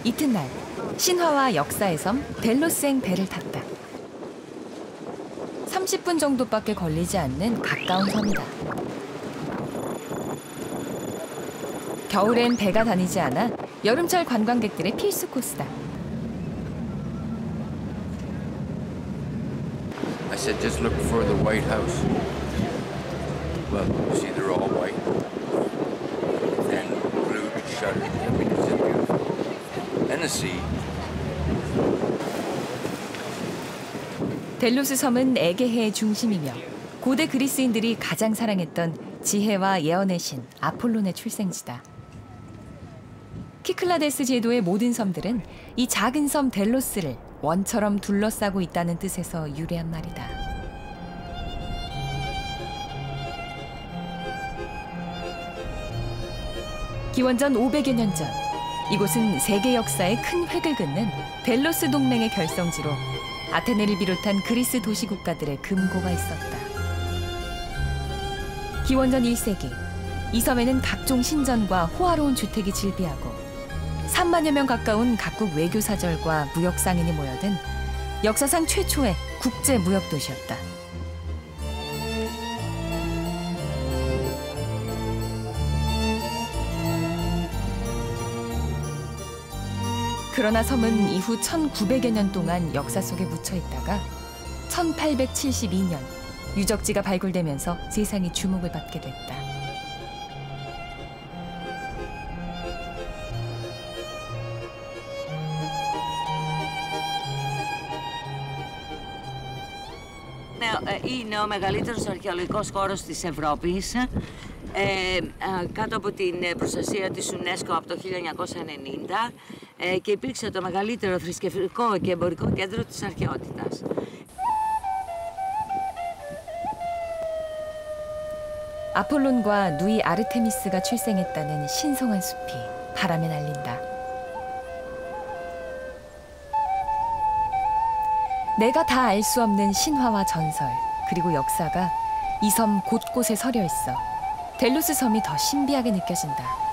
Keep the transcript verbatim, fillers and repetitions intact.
이튿날 신화와 역사의 섬 델로스행 배를 탔다. 삼십 분 정도밖에 걸리지 않는 가까운 섬이다. 겨울엔 배가 다니지 않아 여름철 관광객들의 필수 코스다. I said just look for the White House. Well, you see they're all white. And blue shutters. I mean, it's just beautiful. And the sea. 델로스 섬은 에게해의 중심이며 고대 그리스인들이 가장 사랑했던 지혜와 예언의 신 아폴론의 출생지다. 키클라데스 제도의 모든 섬들은 이 작은 섬 델로스를 원처럼 둘러싸고 있다는 뜻에서 유래한 말이다. 기원전 오백여 년 전, 이곳은 세계 역사에 큰 획을 긋는 델로스 동맹의 결성지로 아테네를 비롯한 그리스 도시 국가들의 금고가 있었다. 기원전 일 세기, 이 섬에는 각종 신전과 호화로운 주택이 즐비하고 삼만여 명 가까운 각국 외교사절과 무역상인이 모여든 역사상 최초의 국제 무역 도시였다. 그러나 섬은 이후 천구백여 년 동안 역사 속에 묻혀 있다가 천팔백칠십이 년 유적지가 발굴되면서 세상의 주목을 받게 됐다. Είναι ο μεγαλύτερος αρχαιολογικός χώρος της Ευρώπης, ε, κάτω από την προστασία της UNESCO από το χίλια εννιακόσια ενενήντα ε, και υπήρξε το μεγαλύτερο θρησκευτικό και εμπορικό κέντρο της αρχαιότητας. 아폴론과 누이 아르테미스가 출생했다는 신성한 숲이 바람에 날린다. 내가 다 알 수 없는 신화와 전설, 그리고 역사가 이 섬 곳곳에 서려 있어 델로스 섬이 더 신비하게 느껴진다.